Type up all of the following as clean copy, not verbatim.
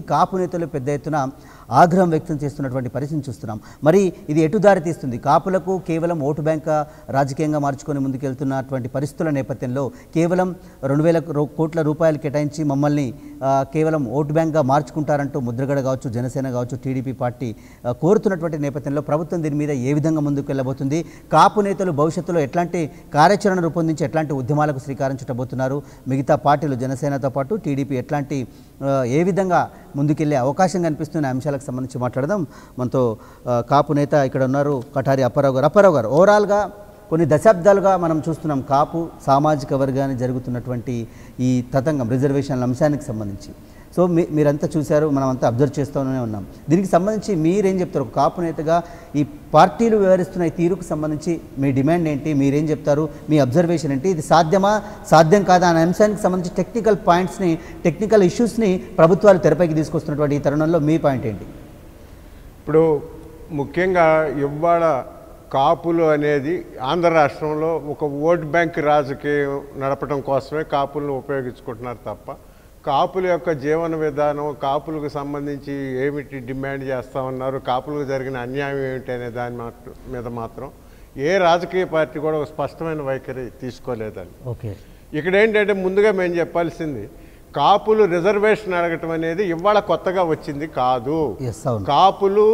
కాపు నేతలు పెద్ద ఎత్తున ఆగ్రహం వ్యక్తం చేస్తున్నటువంటి పరిస్థితిని చూస్తున్నాం. మరి ఇది ఎటు దారి తీస్తుంది? కాపులకు కేవలం ఓటు బ్యాంక్ రాజకీయంగా మార్చుకొని ముందుకెళ్తున్నటువంటి పరిస్థితుల నేపథ్యంలో కేవలం 2,000 కోట్ల రూపాయలు కేటాయించి మమ్మల్ని కేవలం ఓటు బ్యాంక్గా మార్చుకుంటారంటూ ముద్రగడ కావచ్చు, జనసేన కావచ్చు, టీడీపీ పార్టీ కోరుతున్నటువంటి నేపథ్యంలో ప్రభుత్వం దీని మీద ఏ విధంగా ముందుకు వెళ్ళబోతుంది? కాపు నేతలు భవిష్యత్తులో ఎట్లాంటి కార్యాచరణ రూపొందించి ఎట్లాంటి ఉద్యమాలకు శ్రీకారం చుట్టబోతున్నారు? మిగతా పార్టీలు జనసేనతో పాటు టీడీపీ ఎట్లాంటి ఏ విధంగా ముందుకెళ్లే అవకాశం కనిపిస్తున్న అంశాలకు సంబంధించి మాట్లాడదాం. మనతో కాపు నేత ఇక్కడ ఉన్నారు, కటారి అప్పారావు గారు. ఓవరాల్గా కొన్ని దశాబ్దాలుగా మనం చూస్తున్నాం కాపు సామాజిక వర్గాన్ని జరుగుతున్నటువంటి ఈ తతంగం రిజర్వేషన్ల అంశానికి సంబంధించి. సో మీరంతా చూశారు, మనమంతా అబ్జర్వ్ చేస్తూనే ఉన్నాం. దీనికి సంబంధించి మీరేం చెప్తారు? కాపు నేతగా ఈ పార్టీలు వ్యవహరిస్తున్న ఈ తీరుకు సంబంధించి మీ డిమాండ్ ఏంటి? మీరేం చెప్తారు? మీ అబ్జర్వేషన్ ఏంటి? ఇది సాధ్యమా, సాధ్యం కాదా అనే అంశానికి సంబంధించి టెక్నికల్ పాయింట్స్ని, టెక్నికల్ ఇష్యూస్ని ప్రభుత్వాలు తెరపైకి తీసుకొస్తున్నటువంటి ఈ తరుణంలో మీ పాయింట్ ఏంటి? ఇప్పుడు ముఖ్యంగా ఇవాళ కాపులు అనేది ఆంధ్ర రాష్ట్రంలో ఒక ఓట్ బ్యాంక్ రాజకీయం నడపడం కోసమే కాపులను ఉపయోగించుకుంటున్నారు తప్ప కాపుల యొక్క జీవన విధానం, కాపులకు సంబంధించి ఏమిటి డిమాండ్ చేస్తూ ఉన్నారు, కాపులకు జరిగిన అన్యాయం ఏమిటి అనే దాని మీద మాత్రం ఏ రాజకీయ పార్టీ కూడా ఒక స్పష్టమైన వైఖరి తీసుకోలేదని. ఓకే, ఇక్కడ ఏంటంటే ముందుగా మేము చెప్పాల్సింది, కాపులు రిజర్వేషన్ అడగటం అనేది ఇవాళ కొత్తగా వచ్చింది కాదు. కాపులు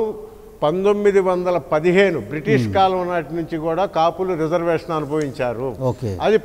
1915 బ్రిటిష్ కాలం నాటి నుంచి కూడా కాపులు రిజర్వేషన్ అనుభవించారు. అది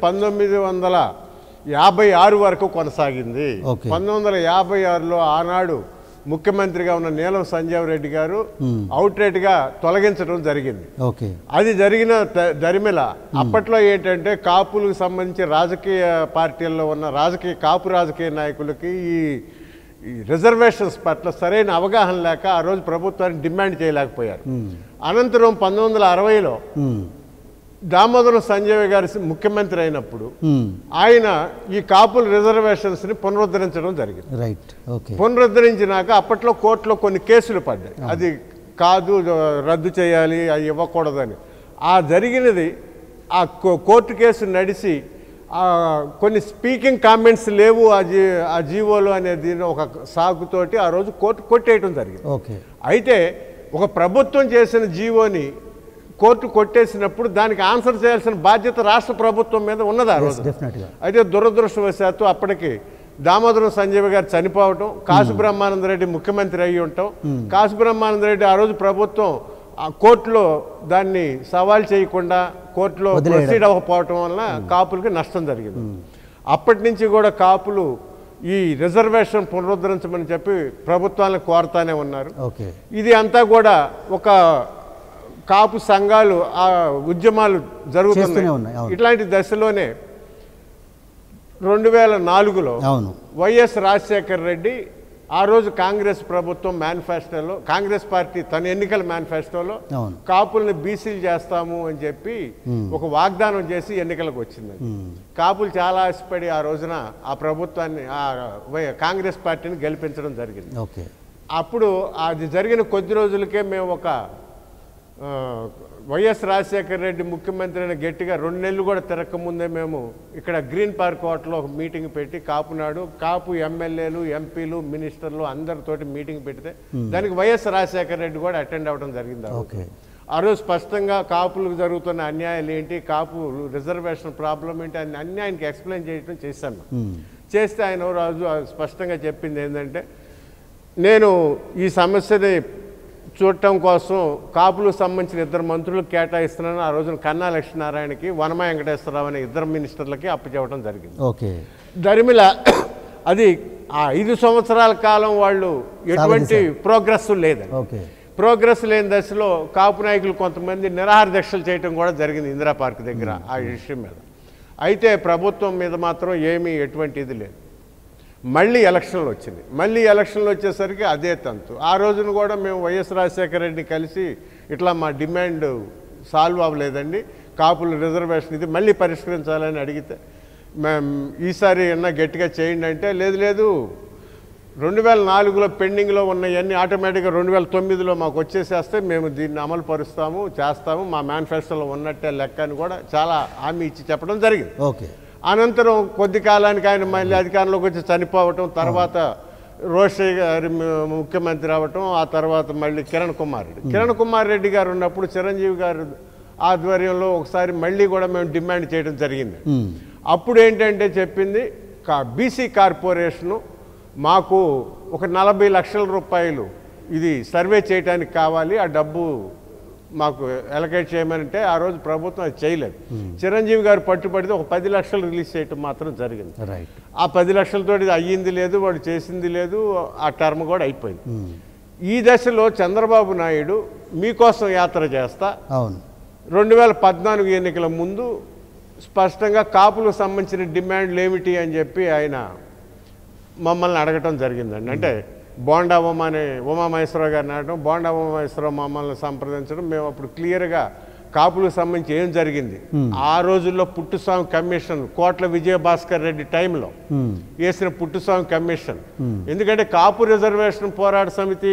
1956 వరకు కొనసాగింది. 1956లో ఆనాడు ముఖ్యమంత్రిగా ఉన్న నీలం సంజీవ్ రెడ్డి గారు అవుట్రేట్ గా తొలగించడం జరిగింది. అది జరిగిన దరిమిల అప్పట్లో ఏంటంటే కాపులకు సంబంధించి రాజకీయ పార్టీల్లో ఉన్న కాపు రాజకీయ నాయకులకి ఈ రిజర్వేషన్స్ పట్ల సరైన అవగాహన లేక ఆ రోజు ప్రభుత్వాన్ని డిమాండ్ చేయలేకపోయారు. అనంతరం 1960లో దామోదరం సంజయ్ గారి ముఖ్యమంత్రి అయినప్పుడు ఆయన ఈ కాపుల రిజర్వేషన్స్ ని పునరుద్ధరించడం జరిగింది. పునరుద్ధరించినాక అప్పట్లో కోర్టులో కొన్ని కేసులు పడ్డాయి, అది కాదు రద్దు చేయాలి, అది ఇవ్వకూడదని. ఆ జరిగినది ఆ కోర్టు కేసు నడిచి కొన్ని స్పీకింగ్ కామెంట్స్ లేవు ఆ జీవోలో అనేది ఒక సాగుతోటి ఆ రోజు కోర్టు కొట్టేయడం జరిగింది. అయితే ఒక ప్రభుత్వం చేసిన జీవోని కోర్టు కొట్టేసినప్పుడు దానికి ఆన్సర్ చేయాల్సిన బాధ్యత రాష్ట్ర ప్రభుత్వం మీద ఉన్నది ఆ రోజు. అయితే దురదృష్టవశాత్తు అప్పటికి దామోదరం సంజయ్ గారు చనిపోవటం, కాసు బ్రహ్మానందరెడ్డి ముఖ్యమంత్రి అయ్యి ఉండటం, కాసు బ్రహ్మానందరెడ్డి ఆ రోజు ప్రభుత్వం కోర్టులో దాన్ని సవాల్ చేయకుండా కోర్టులో ప్రొసీడ్ అవ్వకపోవటం వలన కాపులకి నష్టం జరిగింది. అప్పటి నుంచి కూడా కాపులు ఈ రిజర్వేషన్ పునరుద్ధరించమని చెప్పి ప్రభుత్వాలను కోరుతానే ఉన్నారు. ఇది అంతా కూడా ఒక కాపు సంఘాలు ఆ ఉద్యమాలు జరుగుతున్నాయి. ఇట్లాంటి దశలోనే 2004లో వైఎస్ రాజశేఖర్ రెడ్డి ఆ రోజు కాంగ్రెస్ ప్రభుత్వం మేనిఫెస్టోలో, కాంగ్రెస్ పార్టీ తన ఎన్నికల మేనిఫెస్టోలో కాపుల్ని బీసీలు చేస్తాము అని చెప్పి ఒక వాగ్దానం చేసి ఎన్నికలకు వచ్చింది. కాపులు చాలా ఆశపడి ఆ రోజున ఆ ప్రభుత్వాన్ని, కాంగ్రెస్ పార్టీని గెలిపించడం జరిగింది. అప్పుడు అది జరిగిన కొద్ది రోజులకే మేము ఒక వైఎస్ రాజశేఖర రెడ్డి ముఖ్యమంత్రి అయిన గట్టిగా 2 నెలలు కూడా తిరగకముందే మేము ఇక్కడ గ్రీన్ పార్క్ హోటల్లో ఒక మీటింగ్ పెట్టి కాపునాడు కాపు ఎమ్మెల్యేలు, ఎంపీలు, మినిస్టర్లు అందరితోటి మీటింగ్ పెడితే దానికి వైఎస్ రాజశేఖర రెడ్డి కూడా అటెండ్ అవ్వడం జరిగింది. ఆ రోజు స్పష్టంగా కాపులకు జరుగుతున్న అన్యాయాలు ఏంటి, కాపు రిజర్వేషన్ ప్రాబ్లం ఏంటి అన్ని ఆయనకి ఎక్స్ప్లెయిన్ చేయడం చేశాను. చేస్తే ఆయన రోజు స్పష్టంగా చెప్పింది ఏంటంటే, నేను ఈ సమస్యని చూడటం కోసం కాపులకు సంబంధించిన 2 మంత్రులకు కేటాయిస్తున్నాను. ఆ రోజున కన్నా లక్ష్మీనారాయణకి, వనమా వెంకటేశ్వరరావు అనే 2 మినిస్టర్లకి అప్పచెప్పడం జరిగింది. దరిమిల అది ఆ 5 సంవత్సరాల కాలం వాళ్ళు ఎటువంటి ప్రోగ్రెస్ లేదండి. ప్రోగ్రెస్ లేని దశలో కాపు నాయకులు కొంతమంది నిరాహార దీక్షలు చేయడం కూడా జరిగింది ఇందిరా పార్క్ దగ్గర ఆ విషయం మీద. అయితే ప్రభుత్వం మీద మాత్రం ఏమీ ఎటువంటి ఇది లేదు. మళ్ళీ ఎలక్షన్లు వచ్చింది. మళ్ళీ ఎలక్షన్లు వచ్చేసరికి అదే తంతు. ఆ రోజున కూడా మేము వైఎస్ రాజశేఖర రెడ్డిని కలిసి ఇట్లా మా డిమాండ్ సాల్వ్ అవ్వలేదండి, కాపుల రిజర్వేషన్ ఇది మళ్ళీ పరిష్కరించాలని అడిగితే మేము ఈసారి ఏమన్నా గట్టిగా చేయండి అంటే, లేదు 2004లో పెండింగ్లో ఉన్నవన్నీ ఆటోమేటిక్గా 2009లో మాకు వచ్చేసేస్తే మేము దీన్ని అమలు పరుస్తాము, చేస్తాము, మా మేనిఫెస్టోలో ఉన్నట్టే లెక్క అని కూడా చాలా హామీ ఇచ్చి చెప్పడం జరిగింది. అనంతరం కొద్ది కాలానికి ఆయన మళ్ళీ అధికారంలోకి వచ్చి చనిపోవటం, తర్వాత రోషయ్య గారి ముఖ్యమంత్రి అవ్వటం, ఆ తర్వాత మళ్ళీ కిరణ్ కుమార్ రెడ్డి గారు ఉన్నప్పుడు చిరంజీవి గారు ఆధ్వర్యంలో ఒకసారి మళ్ళీ కూడా మేము డిమాండ్ చేయడం జరిగింది. అప్పుడు ఏంటంటే చెప్పింది బీసీ కార్పొరేషను మాకు ఒక 40 లక్షల రూపాయలు ఇది సర్వే చేయడానికి కావాలి, ఆ డబ్బు మాకు ఎలకేట్ చేయమంటే ఆ రోజు ప్రభుత్వం అది చేయలేదు. చిరంజీవి గారు పట్టుబడితే ఒక 10 లక్షలు రిలీజ్ చేయటం మాత్రం జరిగింది. ఆ 10 లక్షలతో అయ్యింది లేదు, వాడు చేసింది లేదు, ఆ టర్మ్ కూడా అయిపోయింది. ఈ దశలో చంద్రబాబు నాయుడు మీకోసం యాత్ర చేస్తా 2014 ఎన్నికల ముందు స్పష్టంగా కాపులకు సంబంధించిన డిమాండ్లు ఏమిటి అని చెప్పి ఆయన మమ్మల్ని అడగటం జరిగిందండి. అంటే బోండా ఉమామహేశ్వరరావు గారిని అడగడం, బోండా ఉమామహేశ్వరరావు మమ్మల్ని సంప్రదించడం. మేము అప్పుడు క్లియర్గా కాపులకు సంబంధించి ఏం జరిగింది, ఆ రోజుల్లో పుట్టుస్వామి కమిషన్ కోట్ల విజయభాస్కర్ రెడ్డి టైంలో వేసిన పుట్టుస్వామి కమిషన్, ఎందుకంటే కాపు రిజర్వేషన్ పోరాట సమితి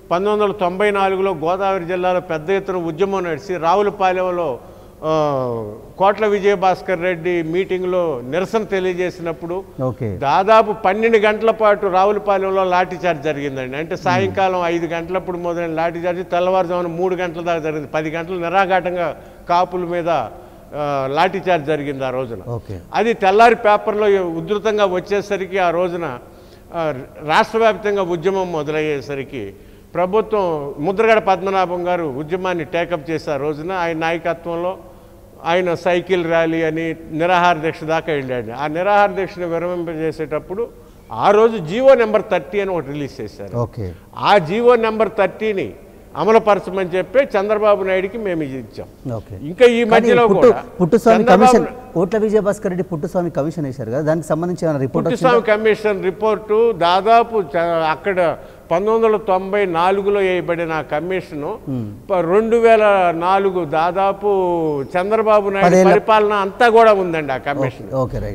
1994లో గోదావరి జిల్లాలో పెద్ద ఎత్తున ఉద్యమం నడిచి రావులపాలెంలో కోట్ల విజయభాస్కర్ రెడ్డి మీటింగ్లో నిరసన తెలియజేసినప్పుడు దాదాపు 12 గంటల పాటు రావులపాలెంలో లాఠీచార్జ్ జరిగిందండి. అంటే సాయంకాలం 5 గంటలప్పుడు మొదలైన లాఠీచార్జ్ తెల్లవారుజామున 3 గంటల దాకా జరిగింది. 10 గంటలు నిరాఘాటంగా కాపుల మీద లాఠీచార్జ్ జరిగింది ఆ రోజున. అది తెల్లారి పేపర్లో ఉధృతంగా వచ్చేసరికి ఆ రోజున రాష్ట్ర వ్యాప్తంగా ఉద్యమం మొదలయ్యేసరికి ప్రభుత్వం ముద్రగడ పద్మనాభం గారు ఉద్యమాన్ని టేకప్ చేసే ఆ రోజున ఆయన నాయకత్వంలో ఆయన సైకిల్ ర్యాలీ అని నిరాహార దీక్ష దాకా వెళ్ళాడు. ఆ నిరాహార దీక్షను విరమింపజేసేటప్పుడు ఆ రోజు జీవో నెంబర్ 30 అని ఒకటి రిలీజ్ చేశారు. ఆ జీవో నెంబర్ 30ని అమలుపరచమని చెప్పి చంద్రబాబు నాయుడికి మేము ఇది ఇచ్చాం. ఇంకా ఈ మధ్యలో పుట్టుస్వామి కమిషన్ కోట్ల విజయభాస్కర్ రెడ్డి పుట్టుస్వామి కమిషన్ వేశారు కదా, దానికి సంబంధించి పుట్టుస్వామి కమిషన్ రిపోర్టు దాదాపు అక్కడ 1994లో వేయబడిన కమిషను 2004 దాదాపు చంద్రబాబు నాయుడు పరిపాలన అంతా కూడా ఉందండి. ఆ కమిషన్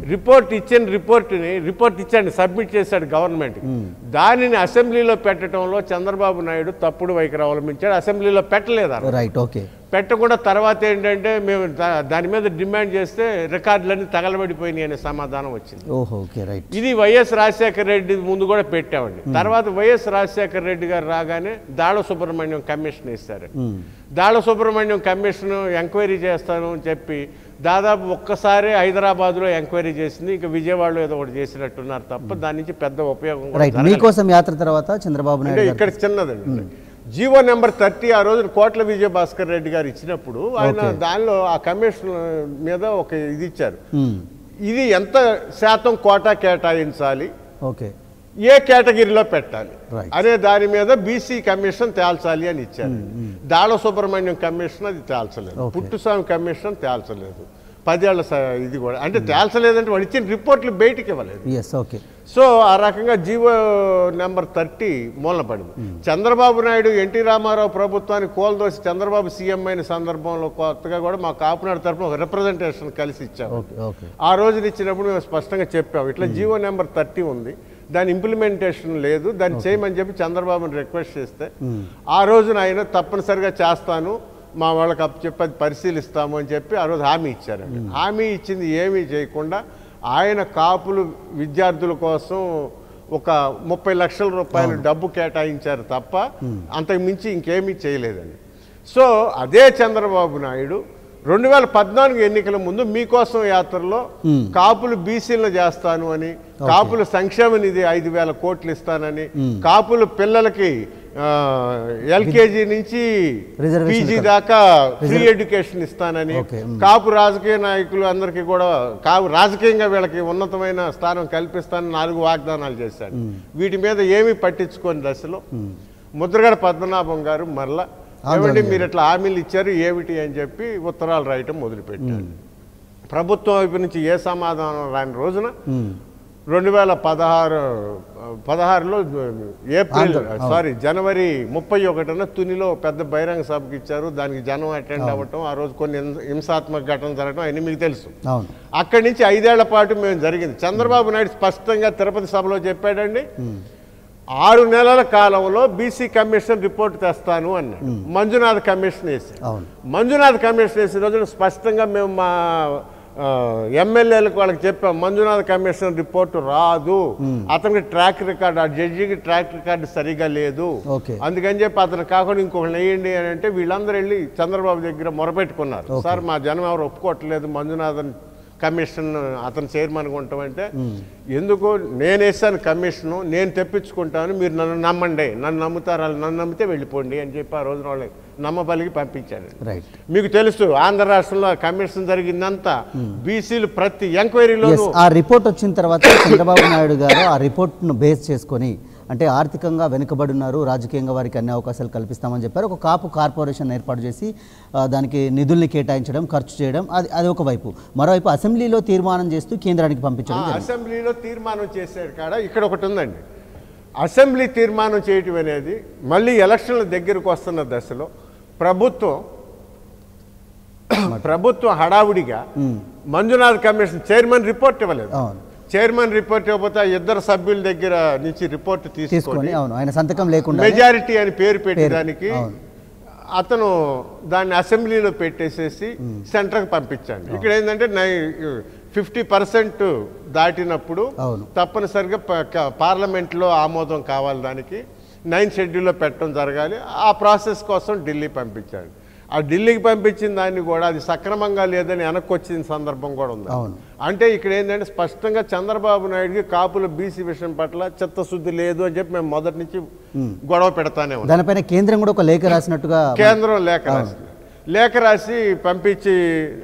రిపోర్ట్ ఇచ్చాడు, సబ్మిట్ చేశాడు గవర్నమెంట్. దానిని అసెంబ్లీలో పెట్టడంలో చంద్రబాబు నాయుడు తప్పుడు వైఖరి అవలంబించాడు. అసెంబ్లీలో పెట్టలేదు. పెట్టకుండా తర్వాత ఏంటంటే మేము దాని మీద డిమాండ్ చేస్తే రికార్డులన్నీ తగలబడిపోయినాయి అనే సమాధానం వచ్చింది. ఇది వైఎస్ రాజశేఖర రెడ్డి ముందు కూడా పెట్టామండి. తర్వాత వైఎస్ రాజశేఖర రెడ్డి గారు రాగానే దాళ సుబ్రహ్మణ్యం కమిషన్ వేశారు. దాళ సుబ్రహ్మణ్యం కమిషన్ ఎంక్వైరీ చేస్తాను అని చెప్పి దాదాపు ఒక్కసారి హైదరాబాద్లో ఎంక్వైరీ చేసింది. ఇంకా విజయవాడలో ఏదో ఒకటి చేసినట్టున్నారు తప్ప దాని నుంచి పెద్ద ఉపయోగం. మీకోసం యాత్ర తర్వాత చంద్రబాబు నాయుడు ఇక్కడ చిన్నదండి జీవో నెంబర్ 30 ఆ రోజు కోట్ల విజయభాస్కర్ రెడ్డి గారు ఇచ్చినప్పుడు ఆయన దానిలో ఆ కమిషన్ మీద ఒక ఇది ఇచ్చారు. ఇది ఎంత శాతం కోటా కేటాయించాలి, ఏ కేటగిరీలో పెట్టాలి అనే దాని మీద బీసీ కమిషన్ తేల్చాలి అని ఇచ్చారు. దాళ సుబ్రహ్మణ్యం కమిషన్ అది తేల్చలేదు, పుట్టుస్వామి కమిషన్ తేల్చలేదు. 10 ఏళ్ల ఇది కూడా అంటే తేల్చలేదంటే వాళ్ళు ఇచ్చిన రిపోర్ట్లు బయటికి ఇవ్వలేదు. సో ఆ రకంగా జీవో నెంబర్ 30 మూలన పడింది. చంద్రబాబు నాయుడు ఎన్టీ రామారావు ప్రభుత్వాన్ని కోల్దోసి చంద్రబాబు సీఎం అయిన సందర్భంలో కొత్తగా కూడా మా కాపునాడు తరఫున ఒక రిప్రజెంటేషన్ కలిసి ఇచ్చాము. ఆ రోజున ఇచ్చినప్పుడు మేము స్పష్టంగా చెప్పాము, ఇట్లా జీవో నెంబర్ 30 ఉంది, దాని ఇంప్లిమెంటేషన్ లేదు, దాన్ని చేయమని చెప్పి చంద్రబాబుని రిక్వెస్ట్ చేస్తే ఆ రోజున ఆయన తప్పనిసరిగా చేస్తాను, మా వాళ్ళకి చెప్పి పరిశీలిస్తాము అని చెప్పి ఆ రోజు హామీ ఇచ్చారండి. హామీ ఇచ్చింది ఏమీ చేయకుండా ఆయన కాపులు విద్యార్థుల కోసం ఒక 30 లక్షల రూపాయలు డబ్బు కేటాయించారు తప్ప అంతకు మించి ఇంకేమీ చేయలేదండి. సో అదే చంద్రబాబు నాయుడు 2014 ఎన్నికల ముందు మీకోసం యాత్రలో కాపులు బీసీలను చేస్తాను అని, కాపుల సంక్షేమ నిధి 5,000 కోట్లు ఇస్తానని, కాపుల పిల్లలకి ఎల్కేజీ నుంచి పీజీ దాకా ఫ్రీ ఎడ్యుకేషన్ ఇస్తానని, కాపు రాజకీయ నాయకులు అందరికీ కూడా రాజకీయంగా వీళ్ళకి ఉన్నతమైన స్థానం కల్పిస్తానని 4 వాగ్దానాలు చేశాడు. వీటి మీద ఏమీ పట్టించుకోని దశలో ముద్రగడ పద్మనాభం గారు మరలా ఏమండి మీరు ఇట్లా హామీలు ఇచ్చారు ఏమిటి అని చెప్పి ఉత్తరాలు రాయటం మొదలుపెట్టారు. ప్రభుత్వం వైపు నుంచి ఏ సమాధానం రాని రోజున 2016లో జనవరి 31న తునిలో పెద్ద బహిరంగ సభకి ఇచ్చారు. దానికి జనం అటెండ్ అవ్వటం, ఆ రోజు కొన్ని హింసాత్మక ఘటనలు జరగడం అవన్నీ మీకు తెలుసు. అక్కడి నుంచి 5 ఏళ్ల పాటు మేము జరిగింది. చంద్రబాబు నాయుడు స్పష్టంగా తిరుపతి సభలో చెప్పాడండి, 6 నెలల కాలంలో బీసీ కమిషన్ రిపోర్ట్ తెస్తాను అన్నాడు. మంజునాథ్ కమిషన్ వేసి మంజునాథ్ కమిషన్ వేసిన రోజున స్పష్టంగా మేము మా ఎమ్మెల్యేలకు వాళ్ళకి చెప్పాం మంజునాథ్ కమిషన్ రిపోర్టు రాదు, అతనికి ట్రాక్ రికార్డు, ఆ జడ్జికి ట్రాక్ రికార్డు సరిగా లేదు, అందుకని చెప్పి అతను కాకుండా ఇంకొకటి వేయండి అని అంటే వీళ్ళందరూ వెళ్ళి చంద్రబాబు దగ్గర మొరపెట్టుకున్నారు. సార్ మా జనం ఎవరు ఒప్పుకోవట్లేదు మంజునాథన్ కమిషన్ అతను చైర్మన్గా ఉంటామంటే, ఎందుకు నేను వేసాను కమిషను, నేను తెప్పించుకుంటాను, మీరు నన్ను నమ్మండి, నన్ను నమ్ముతారు, వాళ్ళు నన్ను నమ్మితే వెళ్ళిపోండి అని చెప్పి ఆ రోజున వాళ్ళకి నమ్మబలికి పంపించాను. మీకు తెలుసు ఆంధ్ర రాష్ట్రంలో కమిషన్ జరిగిందంతా బీసీలు ప్రతి ఎంక్వైరీలో ఆ రిపోర్ట్ వచ్చిన తర్వాత చంద్రబాబు నాయుడు గారు ఆ రిపోర్ట్ను బేస్ చేసుకొని అంటే ఆర్థికంగా వెనుకబడున్నారు, రాజకీయంగా వారికి అన్ని అవకాశాలు కల్పిస్తామని చెప్పారు. ఒక కాపు కార్పొరేషన్ ఏర్పాటు చేసి దానికి నిధుల్ని కేటాయించడం, ఖర్చు చేయడం, అది ఒకవైపు. మరోవైపు అసెంబ్లీలో తీర్మానం చేస్తూ కేంద్రానికి పంపించడం. అసెంబ్లీలో తీర్మానం చేశాడు కాడ ఇక్కడ ఒకటి ఉందండి. అసెంబ్లీ తీర్మానం చేయటం అనేది మళ్ళీ ఎలక్షన్ల దగ్గరకు వస్తున్న దశలో ప్రభుత్వం హడావుడిగా మంజునాథ్ కమిషన్ చైర్మన్ రిపోర్ట్ ఇవ్వలేదు. చైర్మన్ రిపోర్ట్ ఇవ్వకపోతే ఇద్దరు సభ్యుల దగ్గర నుంచి రిపోర్ట్ తీసుకొని ఆయన సంతకం లేకుండా మెజారిటీ అని పేరు పెట్టడానికి అతను దాన్ని అసెంబ్లీలో పెట్టేసేసి సెంటర్కి పంపించాడు. ఇక్కడ ఏంటంటే 50% దాటినప్పుడు తప్పనిసరిగా పార్లమెంట్లో ఆమోదం కావాలి, దానికి 9th షెడ్యూల్లో పెట్టడం జరగాలి. ఆ ప్రాసెస్ కోసం ఢిల్లీ పంపించాడు. ఆ ఢిల్లీకి పంపించిన దాన్ని కూడా అది సక్రమంగా లేదని వెనక్కి వచ్చిన సందర్భం కూడా ఉంది. అంటే ఇక్కడ ఏంటంటే స్పష్టంగా చంద్రబాబు నాయుడుకి కాపుల బీసీ విషయం పట్ల చిత్తశుద్ధి లేదు అని చెప్పి మేము మొదటి నుంచి గొడవ పెడతానే ఉన్నాం. దానిపైన కేంద్రం కూడా ఒక లేఖ రాసినట్టుగా కేంద్రం లేఖ రాసి పంపించి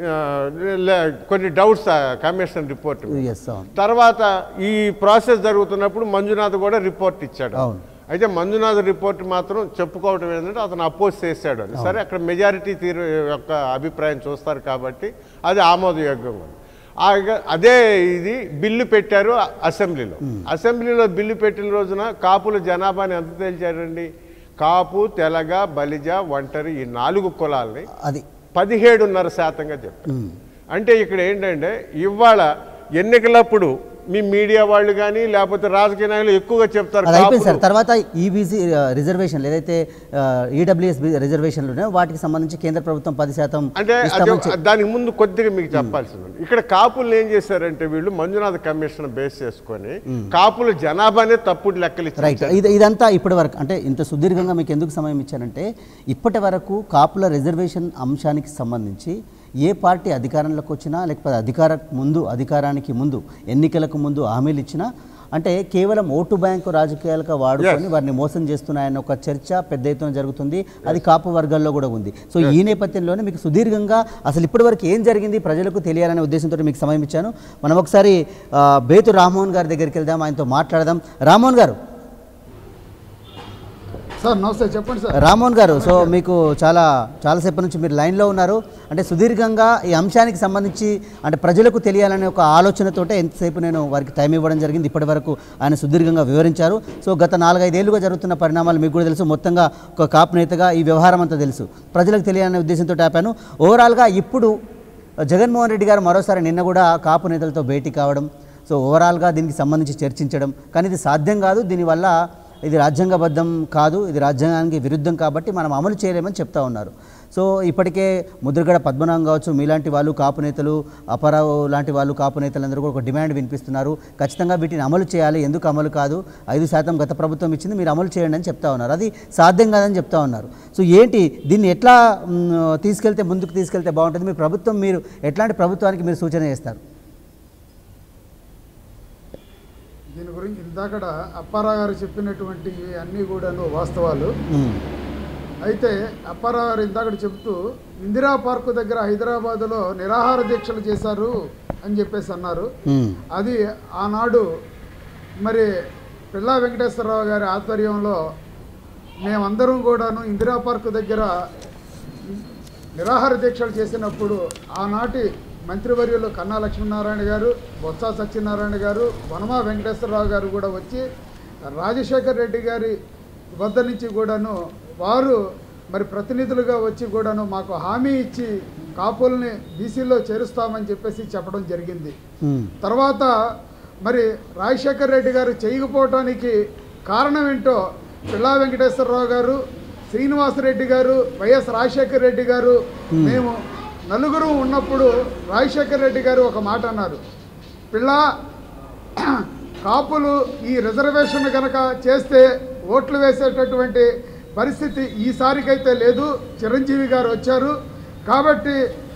కొన్ని డౌట్స్ కమిషన్ రిపోర్ట్ తర్వాత ఈ ప్రాసెస్ జరుగుతున్నప్పుడు మంజునాథ్ కూడా రిపోర్ట్ ఇచ్చాడు. అయితే మంజునాథ్ రిపోర్ట్ మాత్రం చెప్పుకోవటం ఏంటంటే అతను అపోజ్ చేశాడు అని. సరే అక్కడ మెజారిటీ తీరు యొక్క అభిప్రాయం చూస్తారు కాబట్టి అది ఆమోదయోగ్యంగా ఉంది. అదే ఇది బిల్లు పెట్టారు అసెంబ్లీలో బిల్లు పెట్టిన రోజున కాపుల జనాభాని ఎంత తేల్చారండి? కాపు, తెలగ, బలిజ, ఒంటరి ఈ 4 కులాలని 17.5% చెప్పారు. అంటే ఇక్కడ ఏంటంటే ఇవాళ ఎన్నికలప్పుడు మీ మీడియా వాళ్ళు కానీ లేకపోతే రాజకీయ నాయకులు ఎక్కువగా చెప్తారు. అయిపోయింది సార్. తర్వాత ఈబీసీ రిజర్వేషన్లు ఏదైతే ఈడబ్ల్యూఎస్ రిజర్వేషన్లు ఉన్నాయో వాటికి సంబంధించి కేంద్ర ప్రభుత్వం 10% అంటే దానికి ముందు కొద్దిగా మీకు చెప్పాల్సింది. ఇక్కడ కాపులు ఏం చేశారంటే వీళ్ళు మంజునాథ్ కమిషన్ బేస్ చేసుకొని కాపుల జనాభానే తప్పుడు లెక్కలు ఇచ్చారు. ఇదంతా ఇప్పటి వరకు అంటే ఇంత సుదీర్ఘంగా మీకు ఎందుకు సమయం ఇచ్చారంటే ఇప్పటి వరకు కాపుల రిజర్వేషన్ అంశానికి సంబంధించి ఏ పార్టీ అధికారంలోకి వచ్చినా లేకపోతే అధికారానికి ముందు ఎన్నికలకు ముందు హామీలు ఇచ్చినా అంటే కేవలం ఓటు బ్యాంకు రాజకీయాలుగా వాడుకొని వారిని మోసం చేస్తున్నాయన్న ఒక చర్చ పెద్ద ఎత్తున జరుగుతుంది. అది కాపు వర్గాల్లో కూడా ఉంది. సో ఈ నేపథ్యంలోనే మీకు సుదీర్ఘంగా అసలు ఇప్పటివరకు ఏం జరిగింది ప్రజలకు తెలియాలనే ఉద్దేశంతో మీకు సమయం ఇచ్చాను. మనం ఒకసారి బేతు రామ్మోహన్ గారి దగ్గరికి వెళ్దాం, ఆయనతో మాట్లాడదాం. రామ్మోహన్ గారు. సార్ నమస్తే, చెప్పండి సార్. రామ్మోహన్ గారు, సో మీకు చాలాసేపటి నుంచి మీరు లైన్లో ఉన్నారు. అంటే సుదీర్ఘంగా ఈ అంశానికి సంబంధించి అంటే ప్రజలకు తెలియాలనే ఒక ఆలోచనతోటే ఎంతసేపు నేను వారికి టైం ఇవ్వడం జరిగింది. ఇప్పటి వరకు ఆయన సుదీర్ఘంగా వివరించారు. సో గత 4-5 ఏళ్లుగా జరుగుతున్న పరిణామాలు మీకు కూడా తెలుసు. మొత్తంగా ఒక కాపు నేతగా ఈ వ్యవహారం అంతా తెలుసు. ప్రజలకు తెలియాలనే ఉద్దేశంతో ఆపాను. ఓవరాల్గా ఇప్పుడు జగన్మోహన్ రెడ్డి గారు మరోసారి నిన్న కూడా కాపు నేతలతో భేటీ కావడం, సో ఓవరాల్గా దీనికి సంబంధించి చర్చించడం, కానీ ఇది సాధ్యం కాదు, దీనివల్ల ఇది రాజ్యాంగబద్ధం కాదు, ఇది రాజ్యాంగానికి విరుద్ధం కాబట్టి మనం అమలు చేయలేమని చెప్తా ఉన్నారు. సో ఇప్పటికే ముద్రగడ పద్మనాభం కావచ్చు, మీలాంటి వాళ్ళు కాపు నేతలు, అపరావు లాంటి వాళ్ళు కాపు నేతలందరూ కూడా ఒక డిమాండ్ వినిపిస్తున్నారు. ఖచ్చితంగా వీటిని అమలు చేయాలి, ఎందుకు అమలు కాదు, 5% గత ప్రభుత్వం ఇచ్చింది, మీరు అమలు చేయండి అని చెప్తా ఉన్నారు. అది సాధ్యం కాదని చెప్తా ఉన్నారు. సో ఏంటి దీన్ని ఎట్లా ముందుకు తీసుకెళ్తే బాగుంటుంది? మీ ప్రభుత్వం, మీరు ఎట్లాంటి ప్రభుత్వానికి మీరు సూచన చేస్తారు? దీని గురించి ఇందాకడ అప్పారావు గారు చెప్పినటువంటి అన్నీ కూడాను వాస్తవాలు. అయితే అప్పారావు గారు ఇందాకడ చెప్తూ ఇందిరా పార్కు దగ్గర హైదరాబాద్లో నిరాహార దీక్షలు చేశారు అని చెప్పేసి అన్నారు. అది ఆనాడు మరి పిల్లా వెంకటేశ్వరరావు గారి ఆధ్వర్యంలో మేమందరం కూడాను ఇందిరా పార్కు దగ్గర నిరాహార దీక్షలు చేసినప్పుడు ఆనాటి మంత్రివర్యులు కన్నా లక్ష్మీనారాయణ గారు, బొత్స సత్యనారాయణ గారు, వనమా వెంకటేశ్వరరావు గారు కూడా వచ్చి రాజశేఖర్ రెడ్డి గారి వద్ద నుంచి కూడాను వారు మరి ప్రతినిధులుగా వచ్చి కూడాను మాకు హామీ ఇచ్చి కాపుల్ని బీసీలో చేరుస్తామని చెప్పేసి చెప్పడం జరిగింది. తర్వాత మరి రాజశేఖర్ రెడ్డి గారు చేయకపోవటానికి కారణం ఏంటో పిల్లా వెంకటేశ్వరరావు గారు, శ్రీనివాసరెడ్డి గారు, వైఎస్ రాజశేఖర్ రెడ్డి గారు మేము నలుగురు ఉన్నప్పుడు రాజశేఖర్ రెడ్డి గారు ఒక మాట అన్నారు, పిల్ల కాపులు ఈ రిజర్వేషన్ కనుక చేస్తే ఓట్లు వేసేటటువంటి పరిస్థితి ఈసారికైతే లేదు, చిరంజీవి గారు వచ్చారు కాబట్టి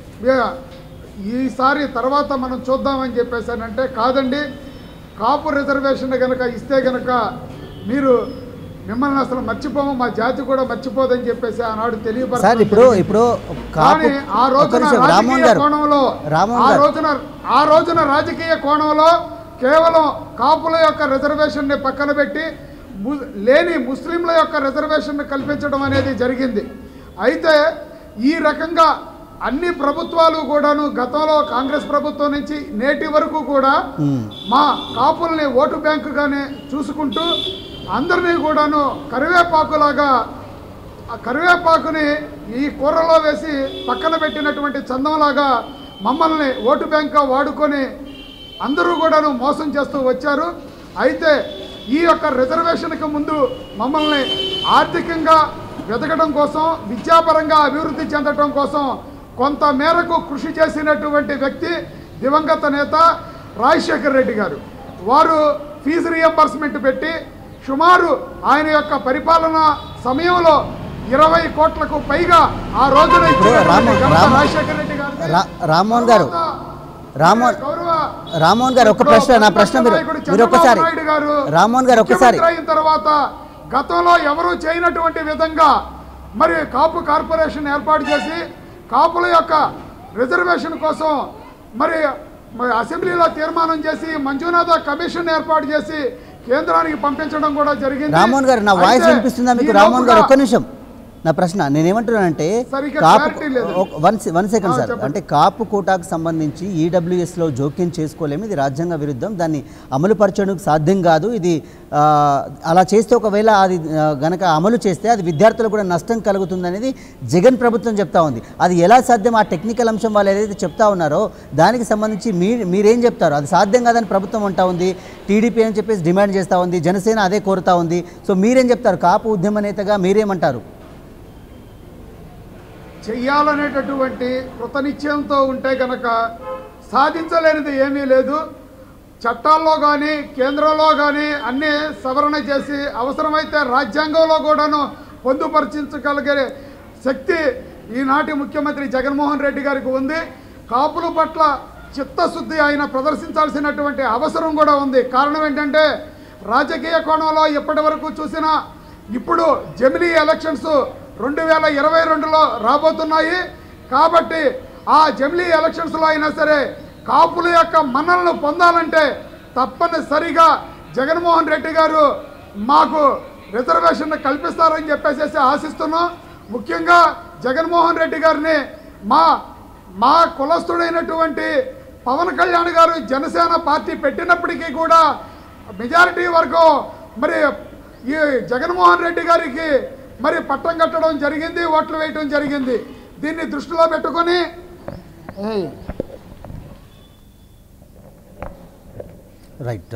ఈసారి తర్వాత మనం చూద్దామని చెప్పేసానంటే, కాదండి కాపు రిజర్వేషన్ కనుక ఇస్తే కనుక మీరు మిమ్మల్ని అసలు మర్చిపోము, మా జాతి కూడా మర్చిపోదని చెప్పేసి ఆనాడు తెలియపరచారు. కానీ ఆ రోజున రాజకీయ కోణంలో కేవలం కాపుల యొక్క రిజర్వేషన్ని పక్కన పెట్టి లేని ముస్లింల యొక్క రిజర్వేషన్ కల్పించడం అనేది జరిగింది. అయితే ఈ రకంగా అన్ని ప్రభుత్వాలు కూడాను గతంలో కాంగ్రెస్ ప్రభుత్వం నుంచి నేటి వరకు కూడా మా కాపుల్ని ఓటు బ్యాంకుగానే చూసుకుంటూ అందరినీ కూడాను కరివేపాకుని ఈ కూరలో వేసి పక్కన పెట్టినటువంటి చందంలాగా మమ్మల్ని ఓటు బ్యాంక్గా వాడుకొని అందరూ కూడాను మోసం చేస్తూ వచ్చారు. అయితే ఈ యొక్క రిజర్వేషన్కి ముందు మమ్మల్ని ఆర్థికంగా వెతకడం కోసం, విద్యాపరంగా అభివృద్ధి చెందడం కోసం కొంత మేరకు కృషి చేసినటువంటి వ్యక్తి దివంగత నేత రాజశేఖర్ రెడ్డి గారు. వారు ఫీజు రియంబర్స్మెంట్ పెట్టి సుమారు ఆయన యొక్క పరిపాలన సమయంలో 20 కోట్లకు పైగా ఆ రోజున రాజశేఖర్ రెడ్డి గారు. రామ్మోహన్ గారు ఒక ప్రశ్న, నా ప్రశ్న మీరు ఒకసారి రామ్మోహన్ గారు ఒకసారి అయిన తర్వాత గతంలో ఎవరూ చేయనటువంటి విధంగా మరి కాపు కార్పొరేషన్ ఏర్పాటు చేసి కాపుల యొక్క రిజర్వేషన్ కోసం మరి అసెంబ్లీలో తీర్మానం చేసి మంజునాథ కమిషన్ ఏర్పాటు చేసి కేంద్రానికి పంపించడం కూడా జరిగింది. రామ్మోహన్ గారు నా వాయిస్ వినిపిస్తుందా మీకు? రామ్మోహన్ గారు ఒక్క నిమిషం, నా ప్రశ్న నేనేమంటున్నానంటే వన్ సెకండ్ సార్, అంటే కాపు కోటాకు సంబంధించి ఈడబ్ల్యూఎస్లో జోక్యం చేసుకోలేము, ఇది రాజ్యాంగ విరుద్ధం, దాన్ని అమలుపరచడం సాధ్యం కాదు. ఇది అలా చేస్తే ఒకవేళ అది గనక అమలు చేస్తే అది విద్యార్థులకు కూడా నష్టం కలుగుతుంది అనేది జగన్ ప్రభుత్వం చెప్తా ఉంది. అది ఎలా సాధ్యం? ఆ టెక్నికల్ అంశం వాళ్ళు ఏదైతే చెప్తా ఉన్నారో దానికి సంబంధించి మీరేం చెప్తారు? అది సాధ్యం కాదని ప్రభుత్వం అంటా ఉంది, టీడీపీ అని చెప్పేసి డిమాండ్ చేస్తూ ఉంది, జనసేన అదే కోరుతా ఉంది. సో మీరేం చెప్తారు? కాపు ఉద్యమ నేతగా మీరేమంటారు? చెయ్యాలనేటటువంటి కృతనిశ్చయంతో ఉంటే కనుక సాధించలేనిది ఏమీ లేదు. చట్టాల్లో కానీ కేంద్రంలో కానీ అన్నీ సవరణ చేసి అవసరమైతే రాజ్యాంగంలో కూడాను పొందుపరిచించగలిగే శక్తి ఈనాటి ముఖ్యమంత్రి జగన్మోహన్ రెడ్డి గారికి ఉంది. కాపుల పట్ల చిత్తశుద్ధి ఆయన ప్రదర్శించాల్సినటువంటి అవసరం కూడా ఉంది. కారణం ఏంటంటే రాజకీయ కోణంలో ఎప్పటి వరకు చూసినా ఇప్పుడు జమిలీ ఎలక్షన్స్ 2022లో రాబోతున్నాయి కాబట్టి ఆ జమిలీ ఎలక్షన్స్లో అయినా సరే కాపుల యొక్క మన్ననలు పొందాలంటే తప్పనిసరిగా జగన్మోహన్ రెడ్డి గారు మాకు రిజర్వేషన్ కల్పిస్తారని చెప్పేసి ఆశిస్తున్నాం. ముఖ్యంగా జగన్మోహన్ రెడ్డి గారిని మా కులస్తుడైనటువంటి పవన్ కళ్యాణ్ గారు జనసేన పార్టీ పెట్టినప్పటికీ కూడా మెజారిటీ వరకు మరి ఈ జగన్మోహన్ రెడ్డి గారికి మరి పట్టం కట్టడం జరిగింది, ఓట్లు వేయటం జరిగింది. దీన్ని దృష్టిలో పెట్టుకొని రైట్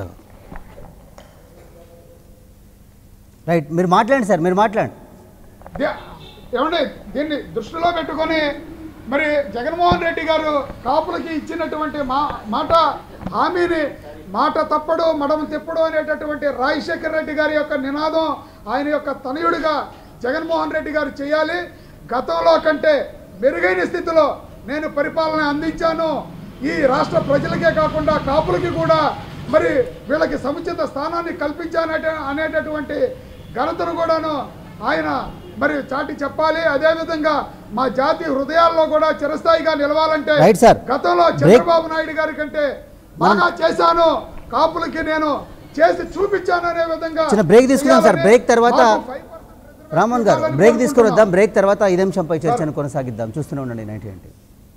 మీరు మాట్లాడండి సార్, మీరు మాట్లాడండి. ఏమండి, దీన్ని దృష్టిలో పెట్టుకొని మరి జగన్మోహన్ రెడ్డి గారు కాపులకి ఇచ్చినటువంటి మాట హామీని మాట తప్పడు మడమ తిప్పడు అనేటటువంటి రాజశేఖర్ రెడ్డి గారి యొక్క నినాదం ఆయన యొక్క తనయుడిగా జగన్మోహన్ రెడ్డి గారు చేయాలి. గతంలో కంటే మెరుగైన స్థితిలో నేను పరిపాలన అందించాను, ఈ రాష్ట్ర ప్రజలకే కాకుండా కాపులకి కూడా మరి వీళ్ళకి సముచిత స్థానాన్ని కల్పించాను అనేటటువంటి ఘనతను కూడాను ఆయన మరి చాటి చెప్పాలి. అదేవిధంగా మా జాతి హృదయాల్లో కూడా చిరస్థాయిగా నిలవాలంటే గతంలో చంద్రబాబు నాయుడు గారి కంటే బాగా చేశాను, కాపులకి నేను చేసి చూపించాను అనే విధంగా బ్రేక్ తీసుకున్నాం సార్. బ్రేక్ తర్వాత రామన్ గారు బ్రేక్ తీసుకుని వద్దాం. బ్రేక్ తర్వాత 5 నిమిషంపై చర్చను కొనసాగిద్దాం. చూస్తూనే ఉండండి 90.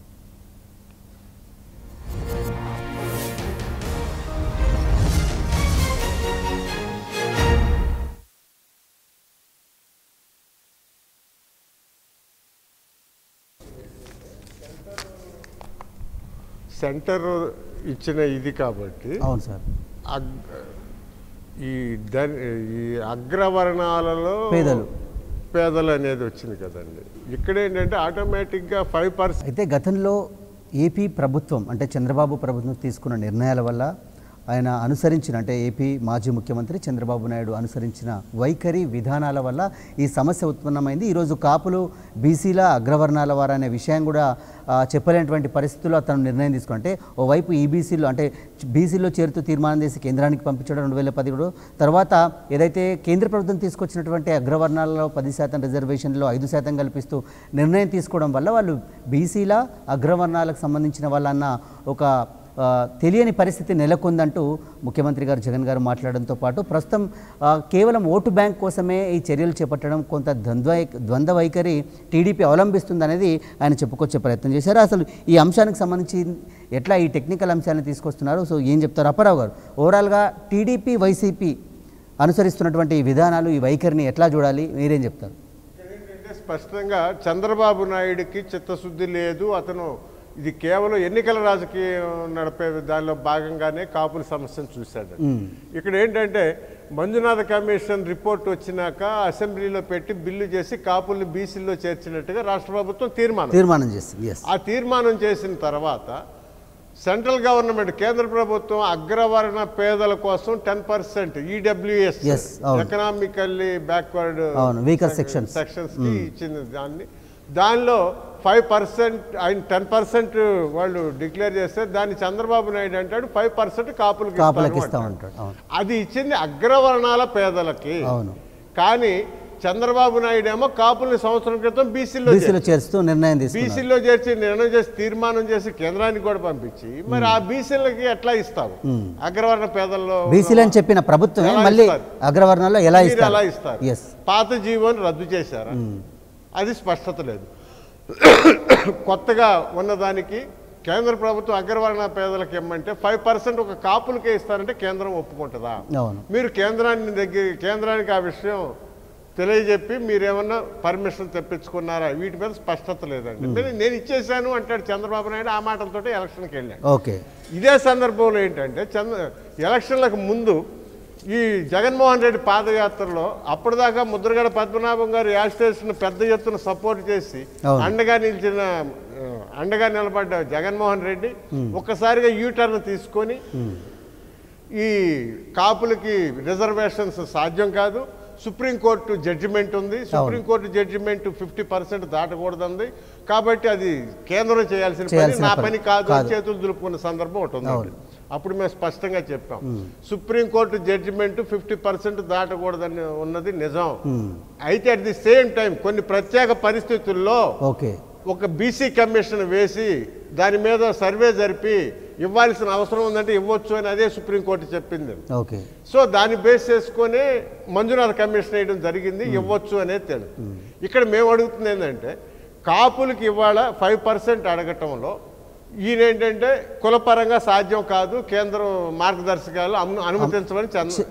సెంటర్ ఇచ్చిన ఇది కాబట్టి అవును సార్, ఈ అగ్రవర్ణాలలో పేదలు అనేది వచ్చింది కదండి. ఇక్కడ ఏంటంటే ఆటోమేటిక్గా 5%. అయితే గతంలో ఏపీ ప్రభుత్వం అంటే చంద్రబాబు ప్రభుత్వం తీసుకున్న నిర్ణయాల వల్ల ఆయన అనుసరించిన అంటే ఏపీ మాజీ ముఖ్యమంత్రి చంద్రబాబు నాయుడు అనుసరించిన వైఖరి విధానాల వల్ల ఈ సమస్య ఉత్పన్నమైంది. ఈరోజు కాపులు బీసీల అగ్రవర్ణాల వారు అనే విషయం కూడా చెప్పలేనటువంటి పరిస్థితుల్లో అతను నిర్ణయం తీసుకుంటే ఓవైపు ఈబీసీలో అంటే బీసీలో చేరుతూ తీర్మానం చేసి కేంద్రానికి పంపించడం 2017 తర్వాత ఏదైతే కేంద్ర ప్రభుత్వం తీసుకొచ్చినటువంటి అగ్రవర్ణాలలో 10% రిజర్వేషన్లో 5% కల్పిస్తూ నిర్ణయం తీసుకోవడం వల్ల వాళ్ళు బీసీల అగ్రవర్ణాలకు సంబంధించిన వాళ్ళన్న ఒక తెలియని పరిస్థితి నెలకొందంటూ ముఖ్యమంత్రి గారు జగన్ గారు మాట్లాడడంతో పాటు ప్రస్తుతం కేవలం ఓటు బ్యాంక్ కోసమే ఈ చర్యలు చేపట్టడం కొంత ద్వంద్వ వైఖరి టీడీపీ అవలంబిస్తుందనేది ఆయన చెప్పుకొచ్చే ప్రయత్నం చేశారు. అసలు ఈ అంశానికి సంబంధించి ఎట్లా ఈ టెక్నికల్ అంశాలను తీసుకొస్తున్నారు, సో ఏం చెప్తారు అప్పారావు గారు? ఓవరాల్గా టీడీపీ వైసీపీ అనుసరిస్తున్నటువంటి ఈ విధానాలు ఈ వైఖరిని ఎట్లా చూడాలి, మీరేం చెప్తారు? స్పష్టంగా చంద్రబాబు నాయుడికి చిత్తశుద్ధి లేదు. అతను ఇది కేవలం ఎన్నికల రాజకీయం నడిపే దానిలో భాగంగానే కాపుల సమస్యను చూశాడు. ఇక్కడ ఏంటంటే మంజునాథ కమిషన్ రిపోర్ట్ వచ్చినాక అసెంబ్లీలో పెట్టి బిల్లు చేసి కాపుల్ని బీసీల్లో చేర్చినట్టుగా రాష్ట్ర ప్రభుత్వం తీర్మానం చేసింది. ఆ తీర్మానం చేసిన తర్వాత సెంట్రల్ గవర్నమెంట్ కేంద్ర ప్రభుత్వం అగ్రవర్ణ పేదల కోసం 10% ఈడబ్ల్యూఎస్ ఎకనామికల్లీ బ్యాక్వర్డ్ సెక్షన్స్ కి ఇచ్చింది. దానిలో 5% ఆయన 10% వాళ్ళు డిక్లేర్ చేస్తే దాన్ని చంద్రబాబు నాయుడు అంటాడు 5% కాపులకి ఇస్తామంటాడు. అది ఇచ్చింది అగ్రవర్ణాల పేదలకి. కానీ చంద్రబాబు నాయుడు ఏమో కాపుల్ని సంవత్సరం క్రితం బీసీలో చేర్చి నిర్ణయం చేసి తీర్మానం చేసి కేంద్రానికి కూడా పంపించి మరి ఆ బీసీలకి ఎట్లా ఇస్తావు? అగ్రవర్ణ పేదల్లో బీసీలు అని చెప్పిన ప్రభుత్వం మళ్ళీ అగ్రవర్ణాల్లో ఎలా ఇస్తారు? పాత జీవోని రద్దు చేశారా? అది స్పష్టత లేదు. కొత్తగా ఉన్నదానికి కేంద్ర ప్రభుత్వం అగ్రవర్ణ పేదలకు ఇమ్మంటే 5% ఒక కాపులకే ఇస్తారంటే కేంద్రం ఒప్పుకుంటుందా? మీరు కేంద్రానికి ఆ విషయం తెలియజెప్పి మీరేమన్నా పర్మిషన్ తెప్పించుకున్నారా? వీటి మీద స్పష్టత లేదండి. నేను ఇచ్చేసాను అంటాడు చంద్రబాబు నాయుడు. ఆ మాటలతో ఎలక్షన్కి వెళ్ళాడు. ఇదే సందర్భంలో ఏంటంటే ఎలక్షన్లకు ముందు ఈ జగన్మోహన్ రెడ్డి పాదయాత్రలో అప్పటిదాకా ముద్రగడ పద్మనాభం గారు యాజిటేషన్ పెద్ద ఎత్తున సపోర్ట్ చేసి అండగా నిలబడ్డ జగన్మోహన్ రెడ్డి ఒక్కసారిగా యూటర్న్ తీసుకొని ఈ కాపులకి రిజర్వేషన్స్ సాధ్యం కాదు, సుప్రీంకోర్టు జడ్జిమెంట్ ఉంది, సుప్రీంకోర్టు జడ్జిమెంట్ 50% దాటకూడదంది, కాబట్టి అది కేంద్రం చేయాల్సిన పని, నా పని కాదు చేతులు దులుపుకున్న సందర్భం ఒకటి ఉంది. అప్పుడు మేము స్పష్టంగా చెప్పాం సుప్రీంకోర్టు జడ్జిమెంట్ 50% దాటకూడదని ఉన్నది నిజం. అయితే అట్ ది సేమ్ టైం కొన్ని ప్రత్యేక పరిస్థితుల్లో ఒక బీసీ కమిషన్ వేసి దాని మీద సర్వే జరిపి ఇవ్వాల్సిన అవసరం ఉందంటే ఇవ్వచ్చు అని అదే సుప్రీంకోర్టు చెప్పింది. సో దాన్ని బేస్ చేసుకొని మంజునాథ కమిషన్ వేయడం జరిగింది, ఇవ్వచ్చు అనేది తెలుసు. ఇక్కడ మేము అడుగుతుంది ఏంటంటే కాపులకి ఇవాళ 5% అడగటంలో ఈయనేంటంటే కులపరంగా సాధ్యం కాదు, కేంద్రం మార్గదర్శకాలు అనుమతించమని